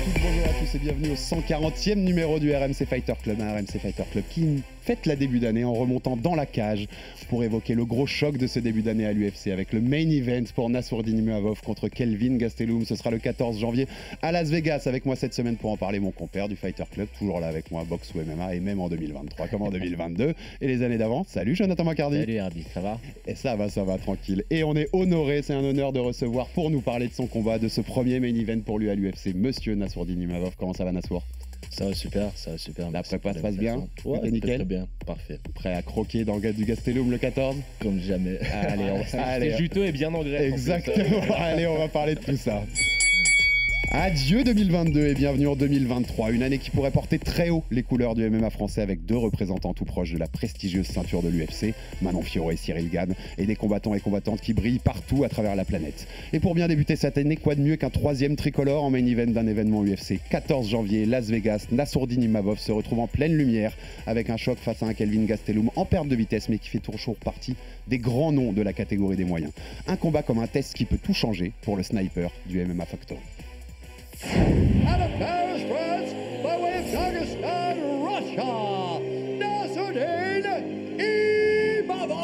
toutes, bonjour à tous et bienvenue au 140e numéro du RMC Fighter Club, un RMC Fighter Club qui fête la début d'année en remontant dans la cage pour évoquer le gros choc de ce début d'année à l'UFC avec le main event pour Nassourdine Imavov contre Kelvin Gastelum. Ce sera le 14 janvier à Las Vegas. Avec moi cette semaine pour en parler mon compère du Fighter Club, toujours là avec moi, boxe ou MMA, et même en 2023 comme en 2022 et les années d'avant. Salut Jonathan Macardy. Salut Hardy, ça va? Et ça va tranquille. Et on est honoré, c'est un honneur de recevoir pour nous parler de son combat, de ce premier main event pour lui à l'UFC, monsieur Nassourdine Imavov. Comment ça va Nassour? Ça va super, ça va super. La prépa se passe bien? Ouais, c'est nickel. très bien, parfait. Prêt à croquer dans du Gastelum le 14? Comme jamais. Allez, c'est juteux et bien en graisse. Exactement. Allez, on va parler de tout ça. Adieu 2022 et bienvenue en 2023, une année qui pourrait porter très haut les couleurs du MMA français avec deux représentants tout proches de la prestigieuse ceinture de l'UFC, Manon Fiorot et Cyril Gane, et des combattants et combattantes qui brillent partout à travers la planète. Et pour bien débuter cette année, quoi de mieux qu'un troisième tricolore en main event d'un événement UFC. 14 janvier, Las Vegas, Nassourdine Imavov se retrouve en pleine lumière avec un choc face à un Kelvin Gastelum en perte de vitesse mais qui fait toujours partie des grands noms de la catégorie des moyens. Un combat comme un test qui peut tout changer pour le sniper du MMA Factory. Out of Paris, France, by way of Dagestan, Russia, Nassourdine Imavov.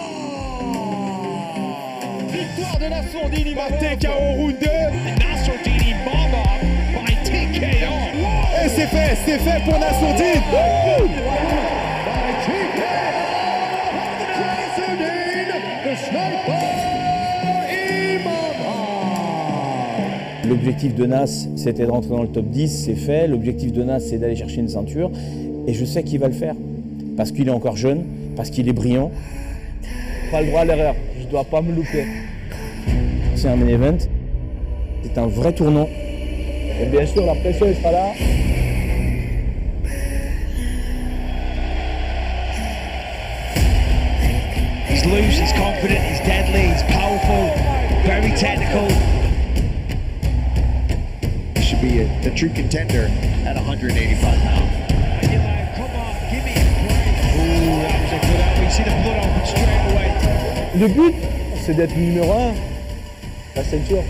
Victoire de Nassourdine Imavov. TKO round 2. Nassourdine Imavov by TKO. Et c'est fait pour Nassourdine. By TKO, Nassourdine, the sniper Imavov. L'objectif de Nas, c'était de rentrer dans le top 10, c'est fait. L'objectif de Nas, c'est d'aller chercher une ceinture. Et je sais qu'il va le faire. Parce qu'il est encore jeune, parce qu'il est brillant. Pas le droit à l'erreur, je ne dois pas me louper. C'est un main event, c'est un vrai tournant. Et bien sûr, la pression elle sera là. He's loose, he's confident, he's deadly, he's powerful, very technical. Should be a true contender at 185 pounds. Come on, give me a break. Ooh, that was a good out. You see the blood open straight away. Le but, c'est d'être numéro 1, la ceinture.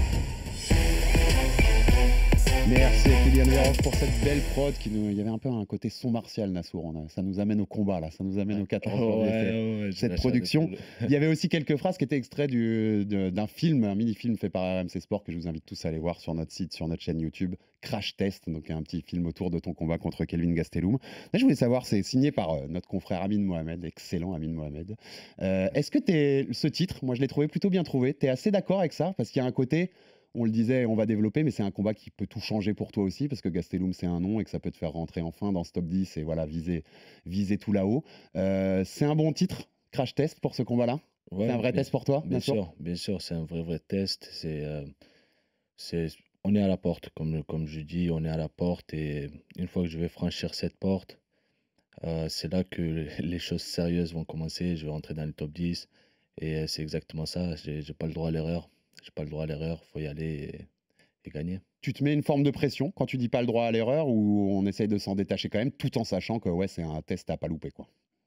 Merci à Kylian Verhoff pour cette belle prod il y avait un peu un côté son martial Nassour, ça nous amène au combat là, ça nous amène au 14 janvier, cette production. Il y avait aussi quelques phrases qui étaient extraits d'un film, un mini-film fait par RMC Sport que je vous invite tous à aller voir sur notre site, sur notre chaîne YouTube, Crash Test, donc un petit film autour de ton combat contre Kelvin Gastelum. Là, je voulais savoir, c'est signé par notre confrère Amin Mohamed, excellent Amin Mohamed. Est-ce que ce titre, moi je l'ai trouvé plutôt bien trouvé, tu es assez d'accord avec ça? Parce qu'il y a un côté... On le disait, on va développer, mais c'est un combat qui peut tout changer pour toi aussi, parce que Gastelum, c'est un nom et que ça peut te faire rentrer enfin dans ce top 10 et voilà, viser tout là-haut. C'est un bon titre, Crash Test, pour ce combat-là? Ouais, c'est un vrai test pour toi? Bien sûr, c'est un vrai test. On est à la porte, comme je dis, on est à la porte et une fois que je vais franchir cette porte, c'est là que les choses sérieuses vont commencer. Je vais rentrer dans le top 10 et c'est exactement ça. J'ai pas le droit à l'erreur. Il faut y aller et gagner. Tu te mets une forme de pression quand tu dis pas le droit à l'erreur ou on essaye de s'en détacher quand même tout en sachant que ouais, c'est un test à pas louper quoi.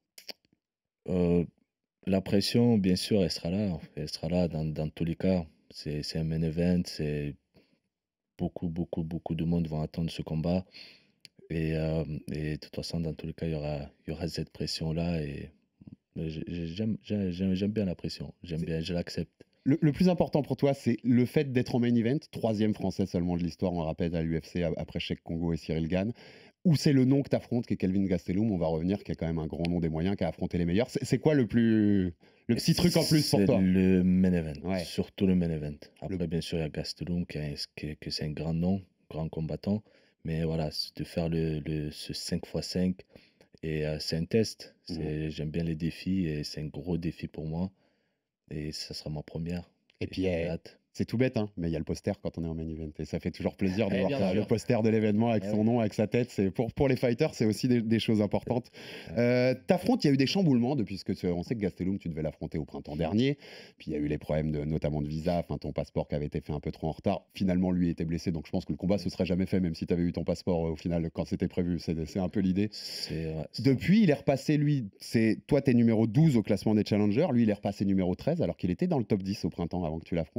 La pression, bien sûr, elle sera là dans tous les cas. C'est un main event, beaucoup de monde vont attendre ce combat et de toute façon, dans tous les cas, il y aura cette pression-là et j'aime bien la pression, je l'accepte. Le plus important pour toi, c'est le fait d'être en main event, troisième français seulement de l'histoire, on le rappelle, à l'UFC après Cheick Kongo et Cyril Gane, ou c'est le nom que tu affrontes, qui est Kelvin Gastelum, on va revenir, qui est quand même un grand nom des moyens, qui a affronté les meilleurs. C'est quoi le petit truc en plus pour toi? Le main event, ouais. Surtout le main event. Après, bien sûr, il y a Gastelum, que c'est un grand nom, grand combattant, mais voilà, de faire ce 5x5, et c'est un test. J'aime bien les défis, et c'est un gros défi pour moi. Et ça sera ma première. Et puis, c'est tout bête, hein, mais il y a le poster quand on est en main event. Et ça fait toujours plaisir de voir le poster de l'événement avec son nom, avec sa tête. Pour les fighters, c'est aussi des choses importantes. T'affrontes, il y a eu des chamboulements depuis on sait que Gastelum, tu devais l'affronter au printemps dernier. Puis il y a eu les problèmes notamment de visa, ton passeport qui avait été fait un peu trop en retard. Finalement, lui était blessé, donc je pense que le combat se serait jamais fait, même si tu avais eu ton passeport au final quand c'était prévu. C'est un peu l'idée. Depuis, il est repassé, lui, toi, t'es numéro 12 au classement des challengers. Lui, il est repassé numéro 13, alors qu'il était dans le top 10 au printemps avant que tu l'affrontes, je crois. Il était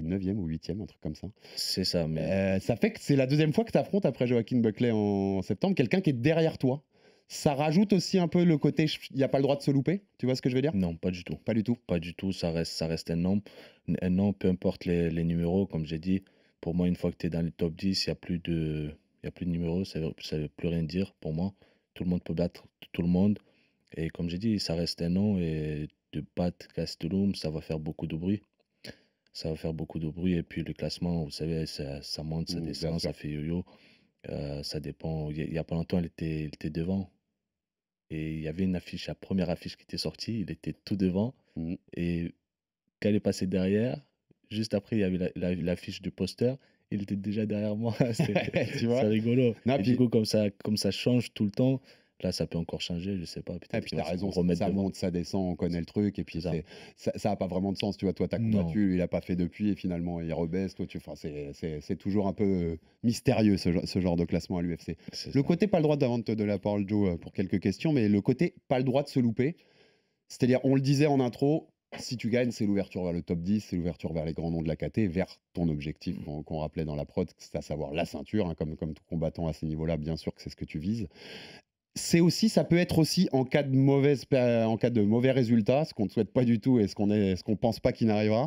était 9e ou 8e, un truc comme ça. C'est ça, mais Ça fait que c'est la deuxième fois que tu affrontes après Joaquin Buckley en septembre, quelqu'un qui est derrière toi. Ça rajoute aussi un peu le côté, il n'y a pas le droit de se louper, tu vois ce que je veux dire? non, pas du tout. Pas du tout. Pas du tout, ça reste un nom. Un nom, peu importe les numéros, comme j'ai dit. Pour moi, une fois que tu es dans le top 10, il n'y a plus de numéros, ça veut plus rien dire pour moi. Tout le monde peut battre tout le monde. Et comme j'ai dit, ça reste un nom et de battre Gastelum, ça va faire beaucoup de bruit. Ça va faire beaucoup de bruit. Et puis le classement, vous savez, ça monte, ça Bien descend, sûr. ça fait yo-yo. Ça dépend. Il y a pas longtemps, il était devant. Et il y avait une affiche, la première affiche qui était sortie, il était tout devant. Mm. Et quand elle est passée derrière, juste après, il y avait l'affiche du poster, il était déjà derrière moi. Tu vois? C'est rigolo. Non, Et puis- du coup, comme ça change tout le temps, là, ça peut encore changer, je sais pas. Et Peut-être puis qu'il t'as va se raison, remettre ça devant. monte, ça descend, on connaît le truc, et puis C'est ça. ça a pas vraiment de sens, tu vois, toi t'as Non. combattu, lui, il a pas fait depuis, et finalement il rebaisse, toi enfin, c'est toujours un peu mystérieux ce genre de classement à l'UFC. C'est Le ça. côté pas le droit avant de te donner la parole, Joe, pour quelques questions, mais le côté pas le droit de se louper, c'est-à-dire, on le disait en intro, si tu gagnes, c'est l'ouverture vers le top 10, c'est l'ouverture vers les grands noms de la KT, vers ton objectif qu'on rappelait dans la prod, c'est à savoir la ceinture, hein, comme tout combattant à ces niveaux-là, bien sûr que c'est ce que tu vises. C'est aussi, ça peut être aussi en cas de mauvais résultats, ce qu'on ne souhaite pas du tout et ce qu'on pense pas qu'il n'arrivera.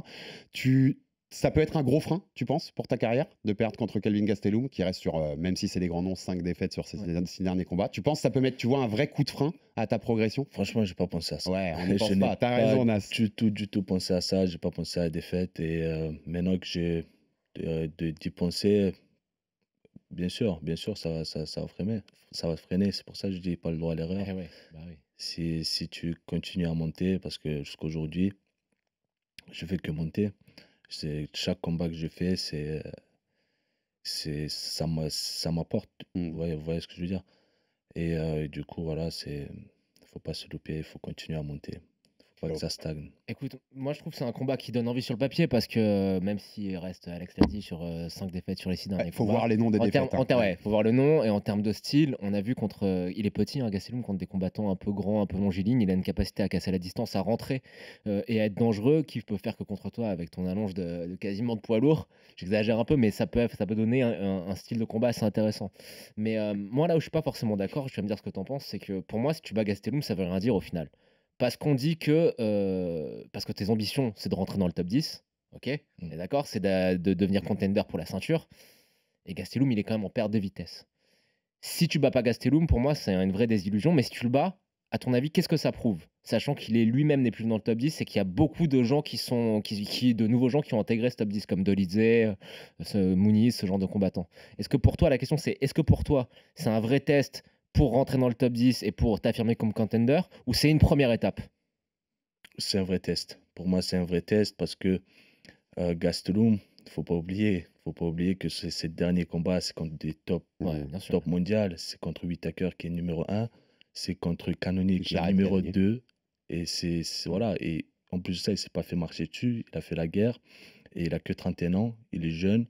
Ça peut être un gros frein, tu penses, pour ta carrière, de perdre contre Kelvin Gastelum, qui reste sur, même si c'est des grands noms, 5 défaites sur ces 6 derniers combats. Tu penses que ça peut mettre, tu vois, un vrai coup de frein à ta progression? Franchement, j'ai pas pensé à ça. Ouais, on n'y pense Je n'ai pas. T'as raison, Nas. du tout pensé à ça. J'ai pas pensé à la défaite. Et maintenant que j'ai d'y penser, bien sûr, ça va freiner. Ça va freiner. C'est pour ça que je dis pas le droit à l'erreur. Eh ouais, bah oui. Si tu continues à monter, parce que jusqu'à aujourd'hui, je fais que monter. Chaque combat que je fais, ça m'apporte. Vous voyez ce que je veux dire? Et du coup, voilà, faut pas se louper, il faut continuer à monter. Faut pas que ça stagne. Écoute, moi je trouve que c'est un combat qui donne envie sur le papier parce que même s'il reste Alex l'a dit sur 5 défaites sur les 6 derniers Il faut combats, voir les noms des en termes, défaites. ouais, faut voir le nom et en termes de style, on a vu il est petit, hein, Gastelum, contre des combattants un peu grands, un peu longilignes, il a une capacité à casser la distance, à rentrer et à être dangereux, qui peut faire que contre toi avec ton allonge de quasiment de poids lourd. J'exagère un peu, mais ça peut donner un style de combat assez intéressant. Mais moi là où je suis pas forcément d'accord, je vais me dire ce que tu en penses, c'est que pour moi si tu bats Gastelum, ça veut rien dire au final. Parce qu'on dit que parce que tes ambitions, c'est de rentrer dans le top 10, ok? On est d'accord? C'est de devenir contender pour la ceinture. Et Gastelum, il est quand même en perte de vitesse. Si tu bats pas Gastelum, pour moi, c'est une vraie désillusion. Mais si tu le bats, à ton avis, qu'est-ce que ça prouve? Sachant qu'il est lui-même n'est plus dans le top 10, c'est qu'il y a beaucoup de gens de nouveaux gens qui ont intégré ce top 10, comme Dolidze, Muniz, ce genre de combattants. Est-ce que pour toi, la question c'est, est-ce que pour toi, c'est un vrai test pour rentrer dans le top 10 et pour t'affirmer comme contender, ou c'est une première étape? C'est un vrai test. Pour moi, c'est un vrai test parce que Gastelum, faut pas oublier que ses derniers combats, c'est contre des top mondial. C'est contre Whittaker qui est numéro 1. C'est contre Cannonier qui est numéro 2. Et voilà. Et en plus de ça, il s'est pas fait marcher dessus. Il a fait la guerre. Et il a que 31 ans. Il est jeune.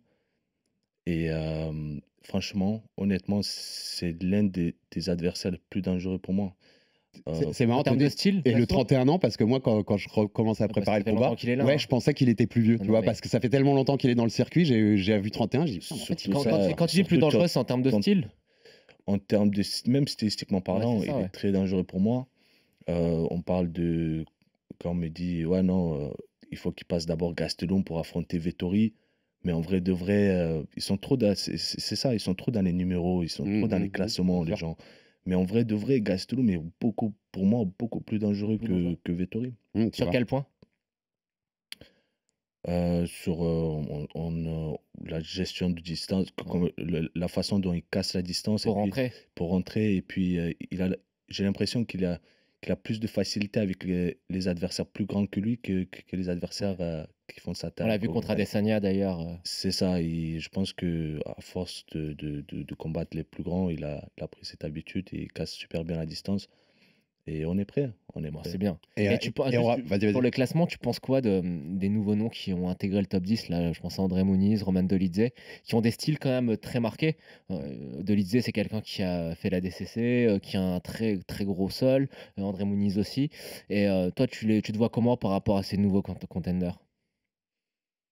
Et franchement, honnêtement, c'est l'un des adversaires les plus dangereux pour moi. C'est marrant, en termes de style. Et le 31 ans, parce que moi, quand je recommence à préparer le combat, je pensais qu'il était plus vieux, tu vois, parce que ça fait tellement longtemps qu'il est dans le circuit, j'ai vu 31, j'ai dit, quand tu dis plus dangereux, c'est en termes de style? En termes de, même stylistiquement parlant, il est très dangereux pour moi. On parle de, quand on me dit, ouais, non, il faut qu'il passe d'abord Gastelum pour affronter Vettori. Mais en vrai de vrai, ils sont trop c'est ça, ils sont trop dans les numéros, ils sont trop dans les classements, les gens. Mais en vrai de vrai, Gastelum est pour moi, beaucoup plus dangereux que Vettori. Sur quel point? Sur la gestion de distance, la façon dont il casse la distance. Pour rentrer. Et puis, j'ai l'impression qu'il a plus de facilité avec les adversaires plus grands que lui que les adversaires qui font sa taille. On l'a vu contre Adesanya d'ailleurs. C'est ça. Je pense qu'à force de combattre les plus grands, il a pris cette habitude et il casse super bien la distance. Et on est prêt. C'est bien. Pour le classement, tu penses quoi des nouveaux noms qui ont intégré le top 10 là, je pense à André Muniz, Roman Dolidze, qui ont des styles quand même très marqués. Dolidze, c'est quelqu'un qui a fait la DCC, qui a un très, très gros sol. André Muniz aussi. Et toi, tu te vois comment par rapport à ces nouveaux contenders?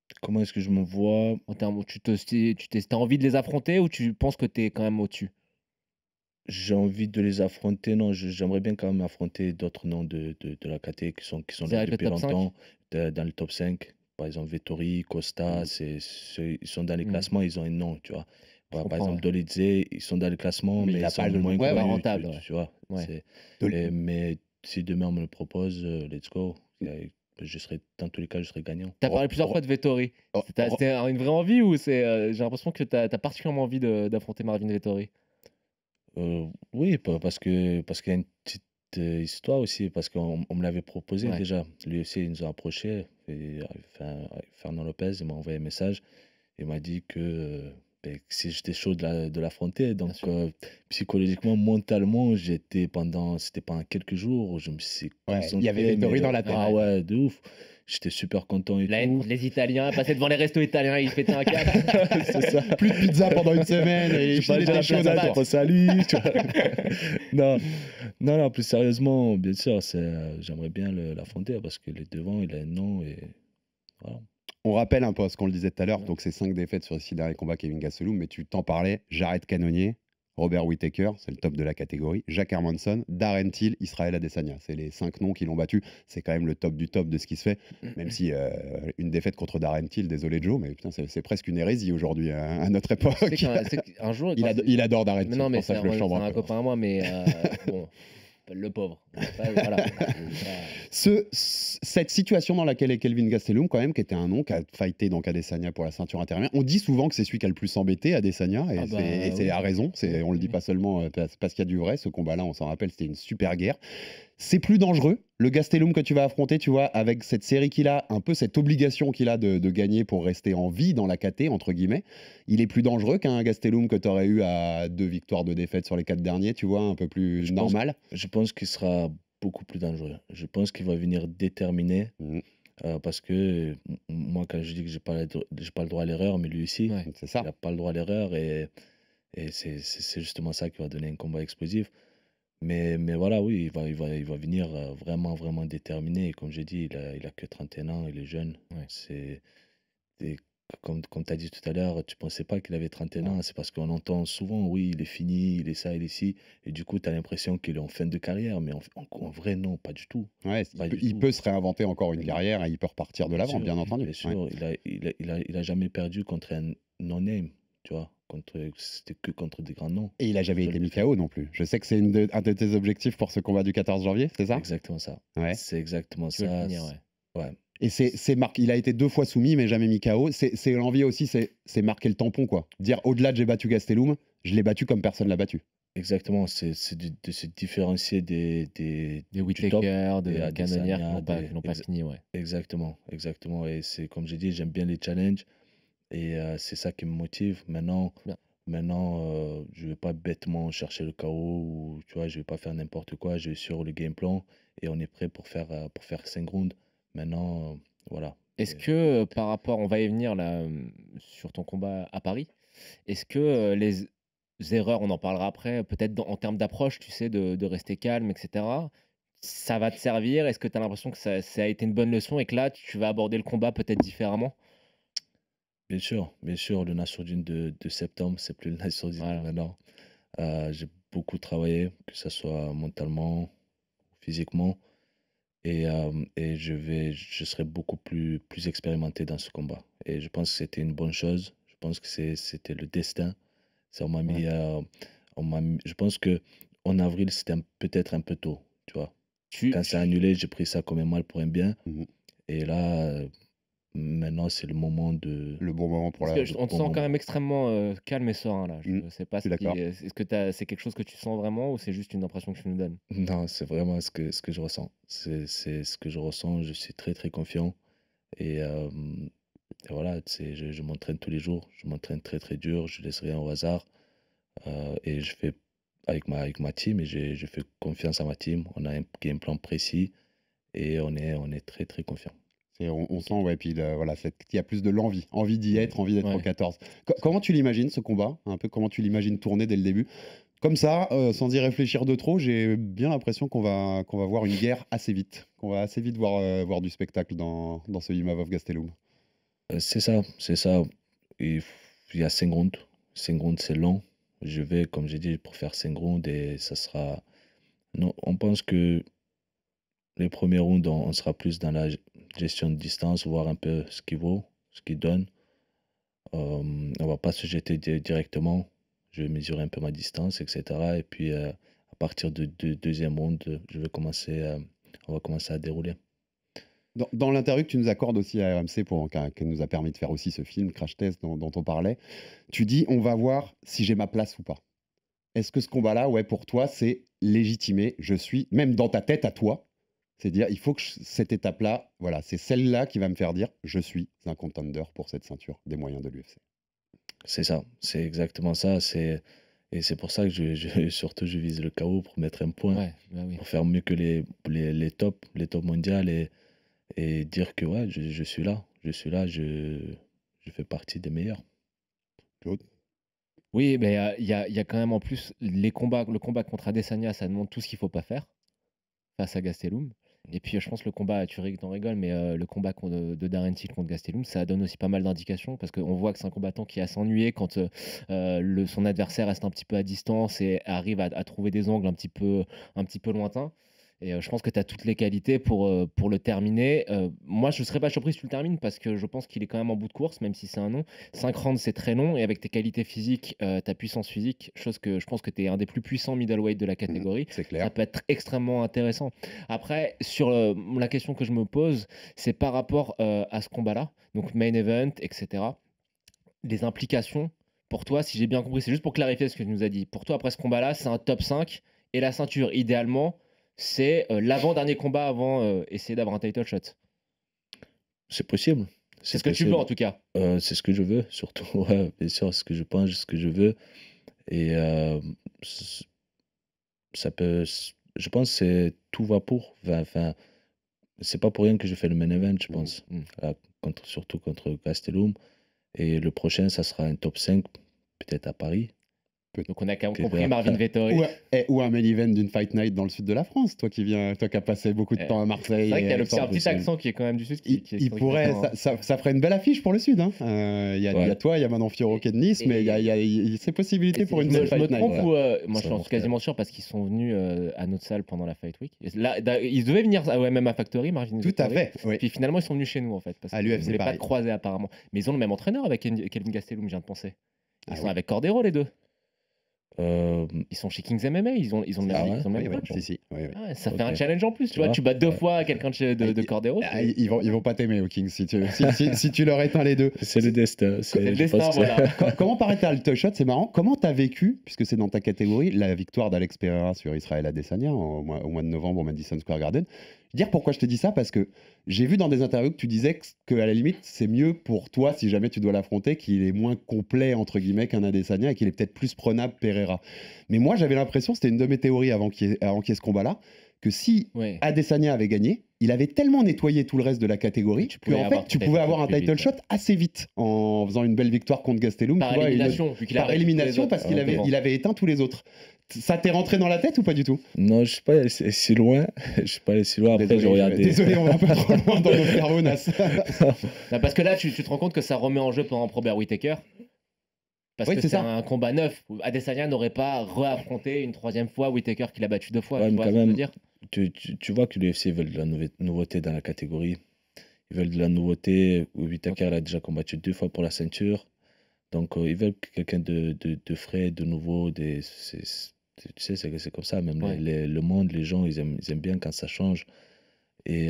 Comment est-ce que je me vois? En termes où t'as envie de les affronter ou tu penses que tu es quand même au-dessus? J'ai envie de les affronter. Non, j'aimerais bien quand même affronter d'autres noms de la KT qui sont là Direct le depuis top 5? longtemps, dans le top 5. Par exemple, Vettori, Costa, ils sont dans les Mmh. classements, ils ont un nom, tu vois. Je Par comprends, exemple, ouais. Dolidze, ils sont dans les classements, Mais mais il a ils sont pas le moins ouais, Pas ouais. connus, rentable, ouais. tu vois. Ouais. Mais si demain on me le propose, let's go. Je serai, dans tous les cas, je serai gagnant. Tu as parlé plusieurs fois de Vettori. oh, C'était une vraie envie ou j'ai l'impression que tu as particulièrement envie d'affronter Marvin Vettori? Oui, parce qu'il y a une petite histoire aussi, parce qu'on me l'avait proposé Ouais. déjà. L'UFC, ils nous ont approché, et, Fernand Lopez, il m'a envoyé un message, il m'a dit que si j'étais chaud de l'affronter, donc sûr. psychologiquement, mentalement, c'était pendant quelques jours, où je me suis Ouais, il y avait concentré, Vettori mais dans la tête. ah ouais, de ouf. J'étais super content et tout. Les Italiens, passaient devant les restos italiens, ils fêtaient un cap. C'est ça. Plus de pizza pendant une semaine et Je il sais pas, était j'ai chaud la à place à lui, tu vois. Non, non, plus sérieusement, bien sûr, j'aimerais bien l'affronter parce que les devants, il a un nom et voilà. On rappelle un peu ce qu'on le disait tout à l'heure, donc c'est 5 défaites sur les 6 derniers combats Kevin Gastelum, mais tu t'en parlais, Jared Cannonier, Robert Whittaker, c'est le top de la catégorie, Jack Hermanson, Darren Till, Israel Adesanya. C'est les 5 noms qui l'ont battu. C'est quand même le top du top de ce qui se fait, même si une défaite contre Darren Till, désolé Joe, mais putain, c'est presque une hérésie aujourd'hui à notre époque. Un jour, Il adore Darren Till, non, mais pour ça c'est que je le chambre un un peu. copain à moi, mais bon, le pauvre. Voilà. Cette situation dans laquelle est Kelvin Gastelum, quand même, qui était un nom qui a fighté donc Adesanya pour la ceinture intermédiaire. On dit souvent que c'est celui qui a le plus embêté, Adesanya, et c'est à raison. On le dit pas seulement parce qu'il y a du vrai. Ce combat-là, on s'en rappelle, c'était une super guerre. C'est plus dangereux. Le Gastelum que tu vas affronter, tu vois, avec cette série qu'il a, un peu cette obligation qu'il a de gagner pour rester en vie dans la KT, entre guillemets, il est plus dangereux qu'un Gastelum que tu aurais eu à 2 victoires, 2 défaites sur les 4 derniers, tu vois, un peu plus normal. Je pense qu'il sera beaucoup plus dangereux. Je pense qu'il va venir déterminé. Parce que moi, quand je dis que j'ai pas le droit à l'erreur, mais lui aussi, c'est ça. Il n'a pas le droit à l'erreur et c'est justement ça qui va donner un combat explosif. Mais voilà, oui, il va venir vraiment, vraiment déterminé. Et comme j'ai dit, il a que 31 ans, il est jeune. Ouais. Comme tu as dit tout à l'heure, tu pensais pas qu'il avait 31 ans. C'est parce qu'on entend souvent, oui, il est fini, il est ça, il est ci. Et du coup, tu as l'impression qu'il est en fin de carrière. Mais en vrai, non, pas du tout. Ouais, il peut se réinventer encore une carrière et il peut repartir de l'avant, bien entendu. Bien sûr, il a jamais perdu contre un no-name, tu vois. C'était que contre des grands noms. Et il a jamais été mis KO non plus. Je sais que c'est un de tes objectifs pour ce combat du 14 janvier, c'est ça? Exactement ça. Ouais. C'est exactement Tu veux ça. le finir, ouais. Et c'est marqué, il a été 2 fois soumis, mais jamais mis KO. C'est l'envie aussi, c'est marquer le tampon, quoi. Dire au-delà de j'ai battu Gastelum, je l'ai battu comme personne l'a battu. Exactement, c'est de se différencier des Whittaker, des Adesanya, Cannonier qui n'ont pas fini, ouais. Exactement. Et c'est comme j'ai dit, j'aime bien les challenges et c'est ça qui me motive. Maintenant, je vais pas bêtement chercher le KO ou tu vois, je vais pas faire n'importe quoi. Je vais sur le game plan et on est prêt pour faire 5 rounds. Maintenant, voilà. Est-ce que par rapport, on va y venir là sur ton combat à Paris, est-ce que les erreurs, on en parlera après, peut-être en termes d'approche, tu sais, de rester calme, etc., ça va te servir? Est-ce que tu as l'impression que ça a été une bonne leçon et que là, tu vas aborder le combat peut-être différemment? Bien sûr, le Nassourdine de septembre, c'est plus le Nassourdine de maintenant. J'ai beaucoup travaillé, que ce soit mentalement, physiquement, et je serai beaucoup plus expérimenté dans ce combat. Et je pense que c'était une bonne chose. Je pense que c'était le destin. Ça m'a mis, je pense que en avril, c'était peut-être un peu tôt, tu vois. Quand c'est annulé, j'ai pris ça comme un mal pour un bien. Et là, maintenant, c'est le bon moment pour Parce on te sent quand même extrêmement calme et serein là. Je sais pas est-ce que c'est quelque chose que tu sens vraiment ou c'est juste une impression que tu nous donnes? Non, c'est vraiment ce que je ressens. C'est ce que je ressens. Je suis très, très confiant. Et voilà, je m'entraîne tous les jours. Je m'entraîne très, très dur. Je laisse rien au hasard. Et je fais avec ma team et je fais confiance à ma team. On a un game plan précis et on est très, très confiant. On sent, ouais, puis voilà, il y a plus de envie d'y être, envie d'être au 14. Comment tu l'imagines ce combat? Un peu comment tu l'imagines tourner dès le début? Comme ça, sans y réfléchir de trop, j'ai bien l'impression qu'on va voir une guerre assez vite, qu'on va assez vite voir du spectacle dans ce Imavov Gastelum. C'est ça, c'est ça. Il y a 5 rounds. 5 rounds, c'est long. Je vais, comme j'ai dit, pour faire 5 rounds et ça sera. Non, on pense que les premiers rounds, on sera plus dans la gestion de distance, voir un peu ce qu'il vaut, ce qu'il donne. On va pas se jeter directement. Je vais mesurer un peu ma distance, etc. Et puis, à partir de deuxième round, on va commencer à dérouler. Dans l'interview que tu nous accordes aussi à RMC, qui nous a permis de faire aussi ce film Crash Test dont on parlait, tu dis on va voir si j'ai ma place ou pas. Est-ce que ce combat-là, ouais, pour toi, c'est légitimé? Je suis, même dans ta tête à toi, c'est dire il faut que cette étape-là, voilà, c'est celle-là qui va me faire dire je suis un contender pour cette ceinture des moyens de l'UFC. C'est ça, c'est exactement ça. Et c'est pour ça que surtout je vise le KO pour mettre un point, Ouais, bah oui. pour faire mieux que les top mondiales et dire que ouais, je suis là, je fais partie des meilleurs. Claude? Oui, mais il y a quand même en plus le combat contre Adesanya, ça demande tout ce qu'il faut pas faire face à Gastelum. Et puis je pense le combat, tu t'en rigoles, mais le combat de Darren Till contre Gastelum, ça donne aussi pas mal d'indications parce qu'on voit que c'est un combattant qui a s'ennuyer quand son adversaire reste un petit peu à distance et arrive à trouver des angles un petit peu lointains. Et je pense que tu as toutes les qualités pour le terminer. Moi, je ne serais pas surpris si tu le termines parce que je pense qu'il est quand même en bout de course, même si c'est un nom. 5 rounds, c'est très long. Et avec tes qualités physiques, ta puissance physique, chose que je pense que tu es un des plus puissants middleweight de la catégorie, c'est clair. Ça peut être extrêmement intéressant. Après, sur la question que je me pose, c'est par rapport à ce combat-là, donc main event, etc. Les implications, pour toi, si j'ai bien compris, c'est juste pour clarifier ce que tu nous as dit. Pour toi, après ce combat-là, c'est un top 5 et la ceinture, idéalement, c'est l'avant-dernier combat avant essayer d'avoir un title shot. C'est possible. C'est ce que tu veux en tout cas. C'est ce que je veux, surtout. Ouais, bien sûr, ce que je pense, ce que je veux. Et ça peut. Je pense que tout va pour. Enfin, c'est pas pour rien que je fais le main event, je pense. Là, surtout contre Gastelum. Et le prochain, ça sera un top 5, peut-être à Paris. Donc on a compris Marvin Vettori. Ou un main event d'une Fight Night dans le sud de la France, toi qui as passé beaucoup de temps à Marseille. C'est vrai qu'il y a un petit accent qui est quand même du sud. Il pourrait, ça ferait une belle affiche pour le sud. Hein. Il y a toi, il y a Manon Fiorot qui est de Nice, mais il y a ces possibilités pour une belle Fight Night. Moi je suis quasiment sûr parce qu'ils sont venus à notre salle pendant la Fight Week. Là, ils devaient venir à MMA Factory, Marvin Vettori. Tout à fait. Oui. Puis finalement ils sont venus chez nous en fait. Parce qu'ils ne voulaient pas te croiser apparemment. Mais ils ont le même entraîneur avec Kelvin Gastelum, je viens de penser. Ils sont avec Cordero les deux. Ils sont chez Kings MMA, ils ont le même coach. Ça fait un challenge en plus, tu vois. Tu bats 2 fois quelqu'un de Cordero. Ils vont pas t'aimer aux Kings si tu leur éteins les deux. C'est le destin. C'est le destin, voilà. Comment paraît ta title shot? C'est marrant. Comment t'as vécu, puisque c'est dans ta catégorie, la victoire d'Alex Pereira sur Israel Adesanya au mois de novembre au Madison Square Garden? Dire pourquoi je te dis ça, parce que j'ai vu dans des interviews que tu disais que à la limite c'est mieux pour toi si jamais tu dois l'affronter qu'il est moins complet entre guillemets qu'un Adesanya et qu'il est peut-être plus prenable Pereira. Mais moi j'avais l'impression, c'était une de mes théories avant qu'il y ait ce combat-là, que si Adesanya avait gagné, il avait tellement nettoyé tout le reste de la catégorie qu'en fait tu pouvais avoir un title shot assez vite en faisant une belle victoire contre Gastelum. Par élimination, parce qu'il avait éteint tous les autres. Ça t'est rentré dans la tête ou pas du tout? Non, je suis pas allé si loin. Après, j'ai regardé. Désolé, on va un peu trop loin dans nos cerveaux, Nas. Parce que là, tu te rends compte que ça remet en jeu pendant Robert Whittaker. Parce que c'est un combat neuf. Adesanya n'aurait pas réaffronté une 3e fois Whittaker qui l'a battu 2 fois. Ouais, mais quand même, tu vois que l'UFC veulent de la nouveauté dans la catégorie. Ils veulent de la nouveauté. Whittaker a déjà combattu 2 fois pour la ceinture. Donc, ils veulent quelqu'un de frais, de nouveau. Tu sais, c'est comme ça, même le monde, les gens, ils aiment bien quand ça change. Et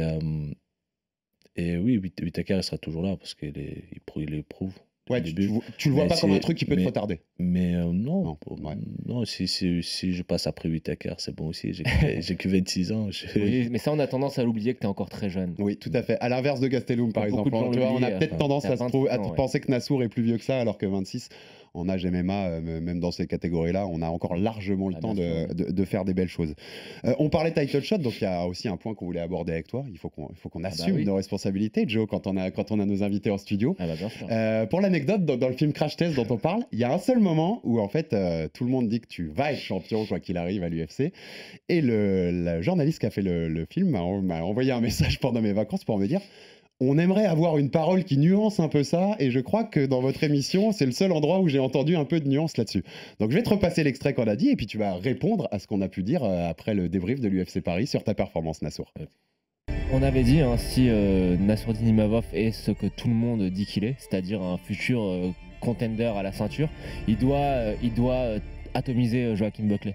oui, Whittaker sera toujours là parce qu'il prouve. Ouais, tu le vois pas comme un truc qui peut te retarder. Mais non, si je passe après Whittaker, c'est bon aussi. J'ai que 26 ans. Oui, mais ça, on a tendance à l'oublier que tu es encore très jeune. Oui, tout à fait. À l'inverse de Gastelum, par exemple. On a peut-être tendance à penser que Nassour est plus vieux que ça, alors que 26, en âge MMA, même dans ces catégories-là, on a encore largement le temps de faire des belles choses. On parlait title shot, donc il y a aussi un point qu'on voulait aborder avec toi. Il faut qu'on assume nos responsabilités, Joe, quand on a nos invités en studio. Bien sûr. Pour l'anecdote, dans le film Crash Test dont on parle, il y a un seul moment où en fait tout le monde dit que tu vas être champion quoi qu'il arrive à l'UFC, et le journaliste qui a fait le film m'a envoyé un message pendant mes vacances pour me dire: On aimerait avoir une parole qui nuance un peu ça, et je crois que dans votre émission, c'est le seul endroit où j'ai entendu un peu de nuance là-dessus. Donc je vais te repasser l'extrait qu'on a dit, et puis tu vas répondre à ce qu'on a pu dire après le débrief de l'UFC Paris sur ta performance, Nassour. On avait dit, hein, si Nassourdine Imavov est ce que tout le monde dit qu'il est, c'est-à-dire un futur contender à la ceinture, il doit atomiser Joachim Buckley.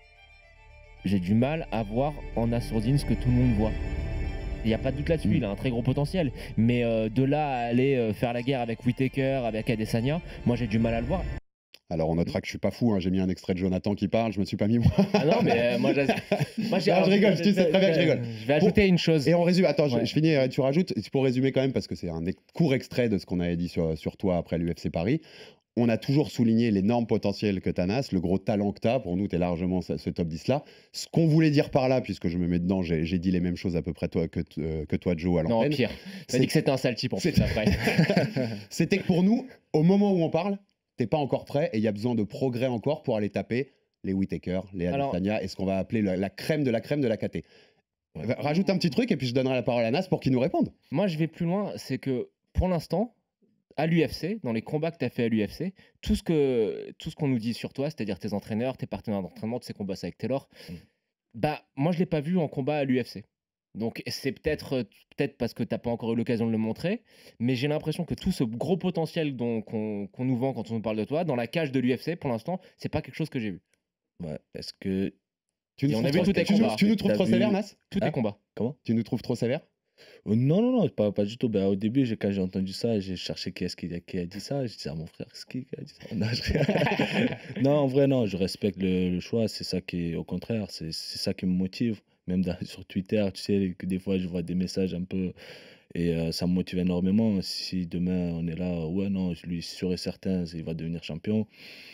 J'ai du mal à voir en Nassourdine ce que tout le monde voit. Il n'y a pas de doute là-dessus, il a un très gros potentiel. Mais de là à aller faire la guerre avec Whittaker, avec Adesanya, moi j'ai du mal à le voir. Alors on notera que je suis pas fou, hein, j'ai mis un extrait de Jonathan qui parle, je me suis pas mis moi. Ah non, mais moi j'ai. Je rigole, tu sais très bien que je rigole. Je vais ajouter une chose. Et on résume, attends, je finis, tu rajoutes, pour résumer quand même, parce que c'est un court extrait de ce qu'on avait dit sur toi après l'UFC Paris. On a toujours souligné l'énorme potentiel que t'as, Nas, le gros talent que t'as. Pour nous, t'es largement ce top 10-là. Ce qu'on voulait dire par là, puisque je me mets dedans, j'ai dit les mêmes choses à peu près que toi, Joe, à l'antenne. Non, pire. T'as dit que c'était un sale type en plus après. C'était que pour nous, au moment où on parle, t'es pas encore prêt et il y a besoin de progrès encore pour aller taper les Whittaker, les Adesanya et ce qu'on va appeler la crème de la KT. Ouais. Rajoute un petit truc et puis je donnerai la parole à Nas pour qu'il nous réponde. Moi, je vais plus loin. C'est que pour l'instant, à l'UFC, dans les combats que tu as fait à l'UFC, tout ce qu'on nous dit sur toi, c'est-à-dire tes entraîneurs, tes partenaires d'entraînement, tu sais qu'on bosse avec Taylor, bah moi je l'ai pas vu en combat à l'UFC. Donc c'est peut-être parce que tu n'as pas encore eu l'occasion de le montrer, mais j'ai l'impression que tout ce gros potentiel qu'on nous vend quand on nous parle de toi, dans la cage de l'UFC, pour l'instant, c'est pas quelque chose que j'ai vu. Ouais, est-ce que... Tu nous trouves trop sévère, Nas? Tous tes combats. Comment? Tu nous trouves trop sévère? Non, pas du tout. Ben, au début, quand j'ai entendu ça, j'ai cherché qui a dit ça. Je disais à mon frère, c'est qui a dit ça? Non, non, en vrai, non, je respecte le choix. C'est ça qui est, au contraire, c'est ça qui me motive. Même sur Twitter, tu sais, que des fois, je vois des messages un peu. Et ça me motive énormément. Si demain, on est là, ouais, non, je lui suis sûr et certain, il va devenir champion.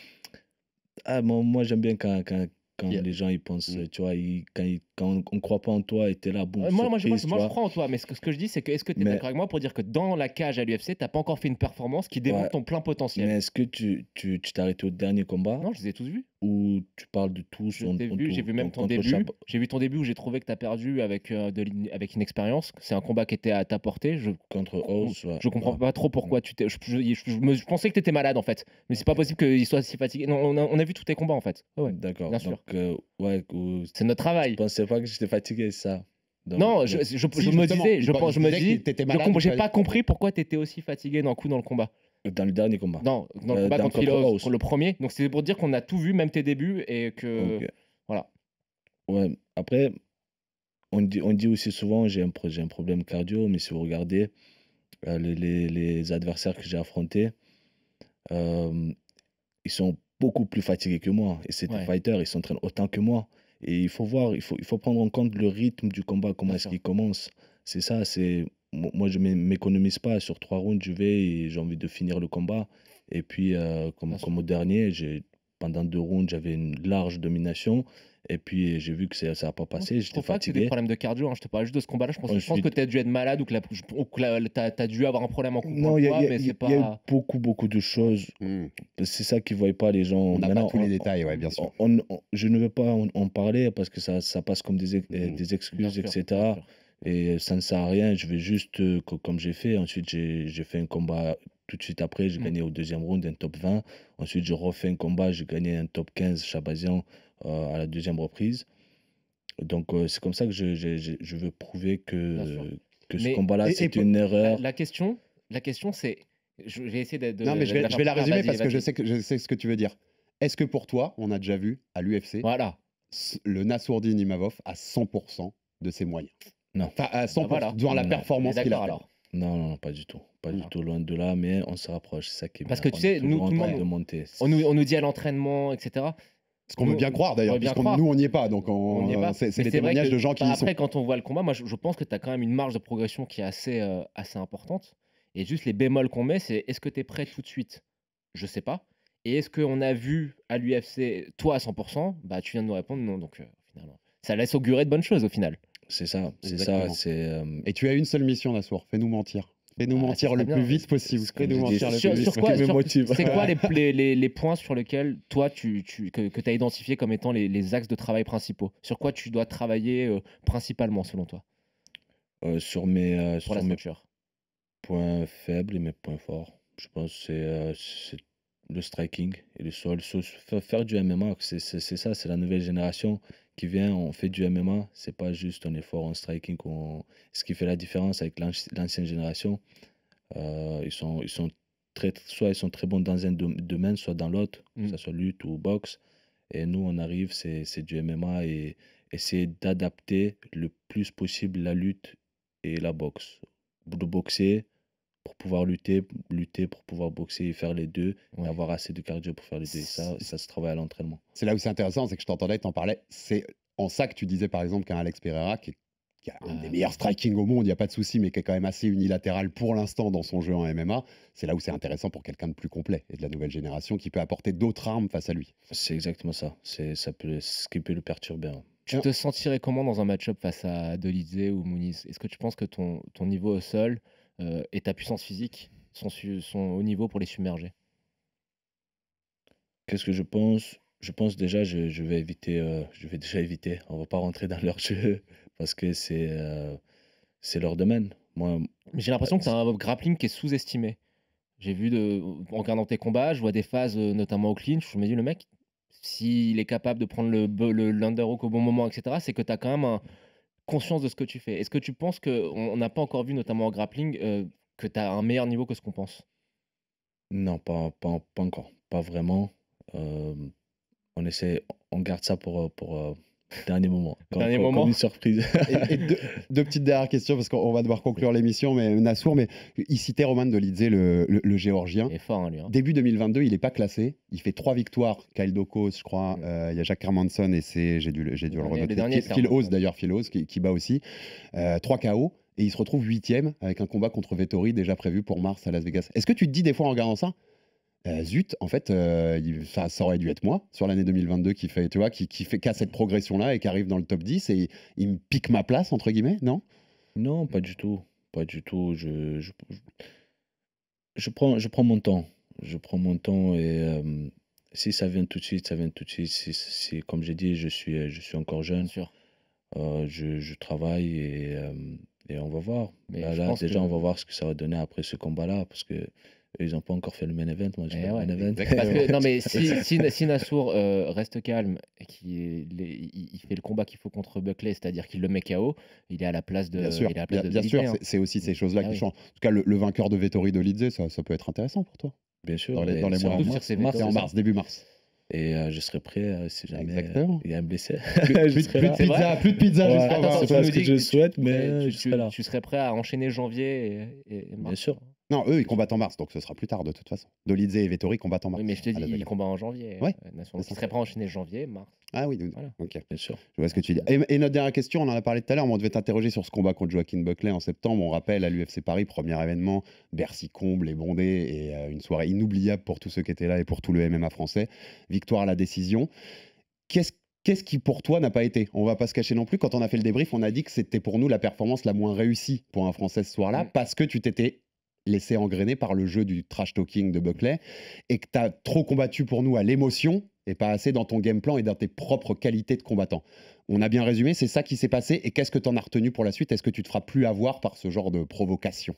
Ah, moi, j'aime bien quand les gens ils pensent, tu vois, quand on ne croit pas en toi et t'es là, boum, moi je crois en toi, mais ce que je dis, c'est que est-ce que tu es d'accord avec moi pour dire que dans la cage à l'UFC, t'as pas encore fait une performance qui démontre ton plein potentiel? Mais est-ce que tu t'es arrêté au dernier combat? Non, je les ai tous vus. Ou tu parles de tous? J'ai vu même ton début. J'ai vu ton débje où j'ai trouvé que tu as perdu avec une expérience. C'est un combat qui était à ta portée. Contre House. Je comprends pas trop pourquoi tu t'es. Je pensais que tu étais malade en fait. Mais c'est pas possible qu'il soit si fatigué. Non, on a vu tous tes combats en fait. Ouais, d'accord. Bien sûr. Donc, c'est notre travail. Je pensais pas que j'étais fatigué, ça. Donc, non, je me disais, j'ai pas compris pourquoi tu étais aussi fatigué dans le combat. Dans le dernier combat. Non, dans le combat contre Philov, le premier. Donc c'est pour dire qu'on a tout vu, même tes débuts, et que voilà. Ouais. Après, on dit aussi souvent j'ai un problème cardio, mais si vous regardez les adversaires que j'ai affrontés, ils sont beaucoup plus fatigués que moi. Et c'est des fighters, ils s'entraînent autant que moi. Et il faut voir, il faut prendre en compte le rythme du combat, comment est-ce qu'il commence. C'est ça, moi je ne m'économise pas. Sur 3 rounds, je vais et j'ai envie de finir le combat. Et puis, comme au dernier, pendant 2 rounds, j'avais une large domination. Et puis, j'ai vu que ça n'a pas passé. J'étais fatigué. C'est des problèmes de cardio. Hein. Je te parle juste de ce combat-là. Je pense que tu as dû être malade ou que tu as dû avoir un problème en combat. Non, il y a eu beaucoup de choses. C'est ça qu'ils ne voient pas les gens. On n'a pas tous les détails, ouais, bien sûr. Je ne veux pas en parler parce que ça passe comme des excuses, etc. Et ça ne sert à rien. Je vais juste, comme j'ai fait. Ensuite, j'ai fait un combat tout de suite après. J'ai gagné au 2e round un top 20. Ensuite, j'ai refait un combat. J'ai gagné un top 15 Chabazian à la 2e reprise. Donc, c'est comme ça que je veux prouver que ce combat-là, c'est une erreur. La question, c'est... Je vais essayer de... Non, mais je vais la résumer parce que je sais ce que tu veux dire. Est-ce que pour toi, on a déjà vu à l'UFC le Nassourdine Imavov à 100% de ses moyens? Non. Enfin, à 100% dans la performance qu'il a fait. Non, pas du tout. Pas du tout, loin de là, mais on se rapproche. C'est ça qui est parce que tu sais, nous, tout le monde, on nous dit à l'entraînement, etc. Ce qu'on veut bien croire d'ailleurs, puisque nous on n'y est pas, donc c'est les témoignages de gens qui y sont. Après, quand on voit le combat, moi je pense que tu as quand même une marge de progression qui est assez importante. Et juste les bémols qu'on met, c'est est-ce que tu es prêt tout de suite? Je sais pas. Et est-ce qu'on a vu à l'UFC, toi à 100%? Bah tu viens de nous répondre non, donc finalement. Ça laisse augurer de bonnes choses au final. C'est ça, Et tu as une seule mission, Nassour, fais-nous mentir. Fais-nous mentir le plus vite possible. Fais-nous mentir le plus vite possible. C'est quoi les points sur lesquels toi, que tu as identifié comme étant les axes de travail principaux? Sur quoi tu dois travailler principalement, selon toi? Sur mes points faibles et mes points forts. Je pense que c'est le striking et le sol. Faire du MMA, c'est ça, c'est la nouvelle génération qui vient, on fait du MMA. C'est pas juste un effort en striking. Ce qui fait la différence avec l'ancienne génération, ils sont soit ils sont très bons dans un domaine, soit dans l'autre, que ce soit lutte ou boxe. Et nous, on arrive, c'est du MMA et essayer d'adapter le plus possible la lutte et la boxe. De boxer pour pouvoir lutter pour pouvoir boxer et faire les deux, et avoir assez de cardio pour faire les deux. Et ça se travaille à l'entraînement. C'est là où c'est intéressant, c'est que je t'entendais, t'en parlais. C'est en ça que tu disais par exemple qu'un Alex Pereira, qui a un des meilleurs striking au monde, il n'y a pas de souci, mais qui est quand même assez unilatéral pour l'instant dans son jeu en MMA, c'est là où c'est intéressant pour quelqu'un de plus complet et de la nouvelle génération qui peut apporter d'autres armes face à lui. C'est exactement ça. Ce qui peut le perturber. Hein. Tu te sentirais comment dans un match-up face à Dolidze ou Muniz? Est-ce que tu penses que ton niveau au sol et ta puissance physique sont au niveau pour les submerger? Qu'est-ce que je pense? Je pense déjà, je vais déjà éviter. On va pas rentrer dans leur jeu parce que c'est leur domaine. Moi, j'ai l'impression que tu as un grappling qui est sous-estimé. J'ai vu, en regardant tes combats, je vois des phases, notamment au clinch, je me dis, le mec, s'il est capable de prendre l'underhook au bon moment, etc., c'est que tu as quand même conscience de ce que tu fais. Est-ce que tu penses qu'on n'a pas encore vu, notamment en grappling, que tu as un meilleur niveau que ce qu'on pense? Non, pas encore. Pas vraiment. On garde ça pour dernier moment. Comme une surprise. Et deux petites dernières questions, parce qu'on va devoir conclure l'émission, mais Nassour, mais il citait Roman Dolidze, le Géorgien. Il est fort, hein, lui. Hein. Début 2022, il n'est pas classé. Il fait 3 victoires. Kyle Dokos, je crois. Il y a Jacques Hermanson et j'ai dû le renoter. Phil Hawes, d'ailleurs, qui bat aussi. 3 KO. Et il se retrouve 8e avec un combat contre Vettori déjà prévu pour mars à Las Vegas. Est-ce que tu te dis des fois en regardant ça, zut, en fait, ça aurait dû être moi sur l'année 2022 qui a cette progression-là et qui arrive dans le top 10 et il me pique ma place, entre guillemets, non? Non, pas du tout. Pas du tout. Je prends mon temps. Je prends mon temps et si ça vient tout de suite, ça vient tout de suite. Si, comme j'ai dit, je suis encore jeune. Bien sûr. Je travaille et on va voir. Mais là, déjà, on va voir ce que ça va donner après ce combat-là parce que ils n'ont pas encore fait le main event. Moi, je fais le main event. Parce que, non, mais si Nassour reste calme et il fait le combat qu'il faut contre Buckley, c'est-à-dire qu'il le met KO, il est à la place de. Bien sûr, bien sûr, c'est aussi ces choses-là qui changent. En tout cas, le vainqueur de Vettori Dolidze, ça peut être intéressant pour toi. Bien sûr. Dans les mois en mars, début mars. Et je serai prêt si jamais il y a un blessé. Plus de pizza jusqu'en mars. C'est pas ce que je souhaite, mais tu serais prêt à enchaîner janvier et mars. Bien sûr. Non, eux, ils combattent en mars, donc ce sera plus tard de toute façon. Dolidze et Vettori combattent en mars. Oui, mais je te dis, ils combattent en janvier. Ouais. Donc, ils seraient prêts à enchaîner janvier, mars. Ah oui, voilà. Ok. Bien sûr. Je vois ce que tu dis. Et notre dernière question, on en a parlé tout à l'heure, mais on devait t'interroger sur ce combat contre Joaquin Buckley en septembre. On rappelle à l'UFC Paris, premier événement, Bercy comble et bondé, et une soirée inoubliable pour tous ceux qui étaient là et pour tout le MMA français. Victoire à la décision. Qu'est-ce qui pour toi n'a pas été? On va pas se cacher non plus. Quand on a fait le débrief, on a dit que c'était pour nous la performance la moins réussie pour un Français ce soir-là, parce que tu t'étais laissé engrainer par le jeu du trash talking de Buckley et que tu as trop combattu pour nous à l'émotion et pas assez dans ton game plan et dans tes propres qualités de combattant. On a bien résumé, c'est ça qui s'est passé. Et qu'est-ce que tu en as retenu pour la suite? Est-ce que tu te feras plus avoir par ce genre de provocation?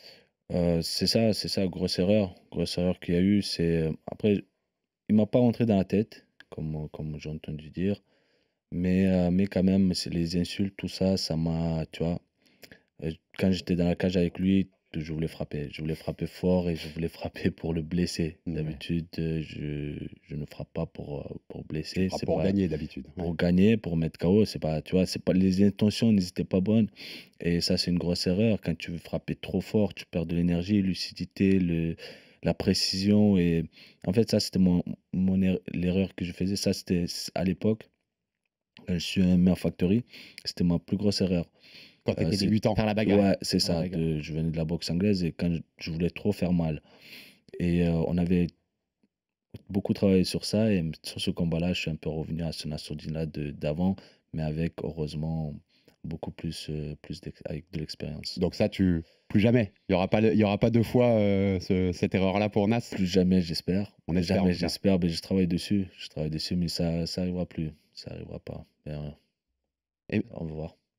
C'est ça, grosse erreur qu'il y a eu. Après, il m'a pas rentré dans la tête, comme j'ai entendu dire, mais quand même, c'est les insultes, tout ça, ça m'a, tu vois, quand j'étais dans la cage avec lui, je voulais frapper fort et je voulais frapper pour le blesser. D'habitude, je ne frappe pas pour blesser. C'est pour gagner d'habitude. Pour gagner, pour mettre KO, c'est pas, les intentions n'étaient pas bonnes. Et ça, c'est une grosse erreur. Quand tu veux frapper trop fort, tu perds de l'énergie, lucidité, la précision. Et en fait, ça, c'était l'erreur que je faisais. Ça, c'était à l'époque. Je suis un Meilleur Factory. C'était ma plus grosse erreur. Quand tu étais débutant. Faire la bagarre. Ouais, c'est ça. Je venais de la boxe anglaise et quand je voulais trop faire mal. Et on avait beaucoup travaillé sur ça. Et sur ce combat-là, je suis un peu revenu à ce Nassourdine-là d'avant, mais avec, heureusement, beaucoup plus avec de l'expérience. Donc ça, plus jamais. Il y aura pas deux fois cette erreur-là pour Nas. Plus jamais, j'espère. On espère. Jamais, j'espère. Mais je travaille dessus. Mais ça arrivera plus. Ça arrivera pas. Mais, on va voir.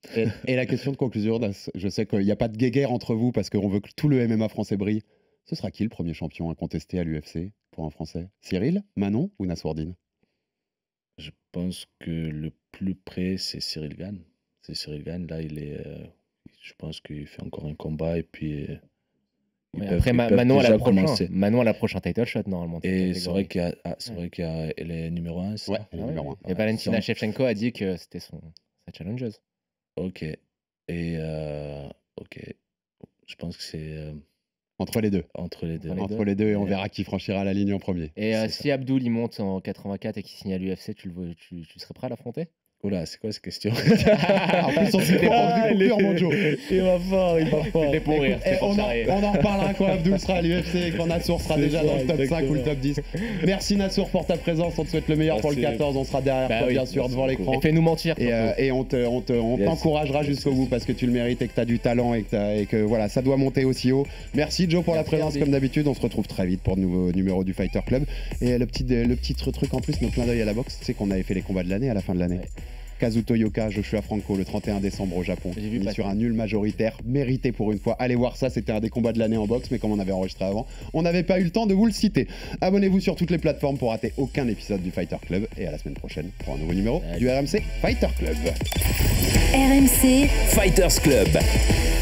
Et la question de conclusion, Nas, je sais qu'il n'y a pas de guéguerre entre vous parce qu'on veut que tout le MMA français brille. Ce sera qui le premier champion à contester à l'UFC pour un Français? Cyril, Manon ou Nassourdine? Je pense que le plus près, c'est Cyril Gane. C'est Cyril Gane. Là, je pense qu'il fait encore un combat et puis. Après, Manon à la prochaine title shot normalement. Et c'est vrai qu'il y a les numéro 1. Ouais, numéro 1. Et Valentina Shevchenko a dit que c'était sa challengeuse. Ok. Et ok. Je pense que c'est. Entre les deux. Entre les deux, et on verra qui franchira la ligne en premier. Et si Abdul il monte en 84 et qu'il signe à l'UFC, tu serais prêt à l'affronter? Oula, c'est quoi cette question? En plus, on s'est défendu du concurrent, Joe. Il va fort. C'était pour rire. On en reparlera quand Abdul sera à l'UFC et quand Nassour sera déjà dans le top 5 ou le top 10. Merci Nassour pour ta présence. On te souhaite le meilleur pour le 14. On sera derrière toi, bien sûr, devant l'écran. Et fais-nous mentir. Et on t'encouragera jusqu'au bout parce que tu le mérites et que tu as du talent et que voilà, ça doit monter aussi haut. Merci Joe pour la présence comme d'habitude. On se retrouve très vite pour de nouveaux numéros du Fighter Club. Et le petit truc en plus, nos clins d'œil à la boxe, c'est qu'on avait fait les combats de l'année à la fin de l'année. Kazuto Yoka, Joshua Franco le 31 décembre au Japon. Mis sur un nul majoritaire, mérité pour une fois. Allez voir ça, c'était un des combats de l'année en boxe, mais comme on avait enregistré avant, on n'avait pas eu le temps de vous le citer. Abonnez-vous sur toutes les plateformes pour rater aucun épisode du Fighter Club. Et à la semaine prochaine pour un nouveau numéro du RMC Fighter Club. RMC Fighters Club.